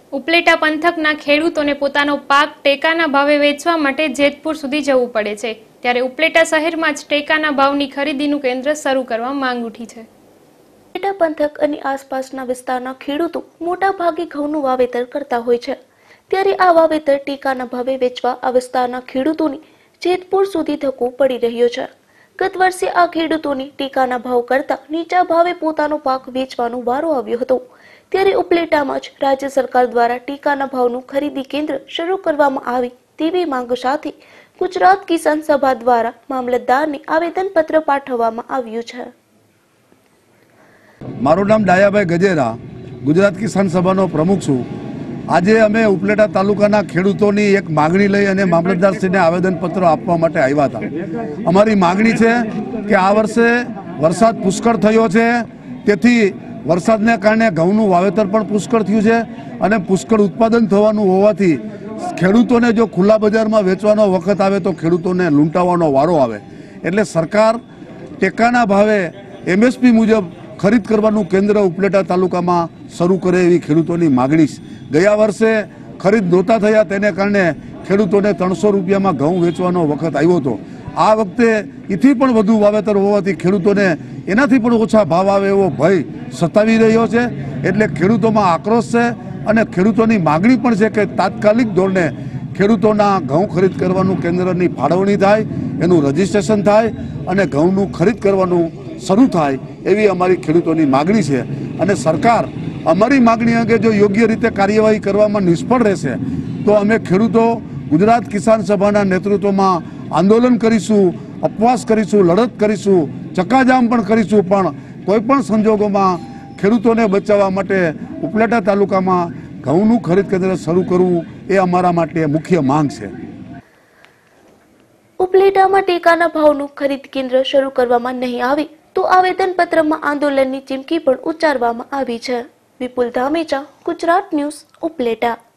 ઉપલેટા પંથકના ખેડૂતોને પોતાનો પાક ટેકાના ભાવે વેચવા માટે જેતપુર સુધી જવું પડે છે, ત્યારે ઉપલેટા શહેરમાં જ ટેકાના ભાવની ખરીદીનું કેન્દ્ર શરૂ કરવા માંગ ઉઠી છે। ઉપલેટા પંથક અને આસપાસના વિસ્તારના ખેડૂતો મોટા ભાગે ઘઉંનું વાવેતર કરતા હોય છે, ત્યારે આ વાવેતર ટેકાના ભાવે વેચવા આ વિસ્તારના ખેડૂતોને જેતપુર સુધી ધક્કો પડી રહ્યો છે। ગત વર્ષે આ ખેડૂતોને ટેકાના ભાવ કરતા નીચા ભાવે પોતાનો પાક વેચવાનો વારો આવ્યો હતો, ત્યારે ઉપલેટામાં જ રાજ્ય સરકાર દ્વારા ટેકાના ભાવનું ખરીદી કેન્દ્ર શરૂ કરવામાં આવે તેવી માંગ સાથે ગુજરાત કિસાન સભા દ્વારા મામલતદારને આવેદનપત્ર પાઠવવામાં આવ્યું છે। મારું નામ ડાયાભાઈ ગજેરા, ગુજરાત કિસાન સભાનો પ્રમુખ છું। આજે અમે ઉપલેટા તાલુકાના ખેડૂતોની એક માંગણી લઈ અને મામલતદારશ્રીને આવેદનપત્ર આપવા માટે આવ્યા હતા। અમારી માંગણી છે કે આ વર્ષે વરસાદ પુષ્કળ થયો છે, તેથી વરસાદને કારણે ઘઉંનું વાવેતર પણ પુષ્કળ થયું છે અને પુષ્કળ ઉત્પાદન થવાનું હોવાથી ખેડૂતોને જો ખુલ્લા બજારમાં વેચવાનો વખત આવે તો ખેડૂતોને લૂંટાવાનો વારો આવે, એટલે સરકાર ટેકાના ભાવે MSP મુજબ ખરીદ કરવાનું કેન્દ્ર ઉપલેટા તાલુકામાં શરૂ કરે એવી ખેડૂતોની માગણી છે। ગયા વર્ષે ખરીદ નહોતા થયા, તેને કારણે ખેડૂતોને 300 રૂપિયામાં ઘઉં વેચવાનો વખત આવ્યો હતો। આ વખતે એથી પણ વધુ વાવેતર હોવાથી ખેડૂતોને એનાથી પણ ઓછા ભાવ આવે એવો ભય સતાવી રહ્યો છે, એટલે ખેડૂતોમાં આક્રોશ છે અને ખેડૂતોની માગણી પણ છે કે તાત્કાલિક ધોરણે ખેડૂતોના ઘઉં ખરીદ કરવાનું કેન્દ્રની ફાળવણી થાય, એનું રજીસ્ટ્રેશન થાય અને ઘઉંનું ખરીદ કરવાનું શરૂ થાય એવી અમારી ખેડૂતોની માગણી છે। અને સરકાર અમારી માગણી અંગે જો યોગ્ય રીતે કાર્યવાહી કરવામાં નિષ્ફળ રહેશે તો અમે ખેડૂતો ગુજરાત કિસાન સભાના નેતૃત્વમાં આંદોલન કરીશું, ઉપવાસ કરીશું, લડત કરીશું, ચક્કાજામ પણ કરીશું, પણ કોઈ પણ સંજોગોમાં ખેડૂતોને બચાવવા માટે ઉપલેટા તાલુકામાં ઘઉંનું ખરીદ કેન્દ્ર શરૂ કરવું એ અમારા માટે મુખ્ય માંગ છે। ઉપલેટામાં ટેકાના ભાવનું ખરીદ કેન્દ્ર શરૂ કરવામાં નહીં આવે તો આવેદનપત્રમાં આંદોલનની ચીમકી પણ ઉચ્ચારવામાં આવી છે। વિપુલ ધામેચા, ગુજરાત ન્યૂઝ, ઉપલેટા।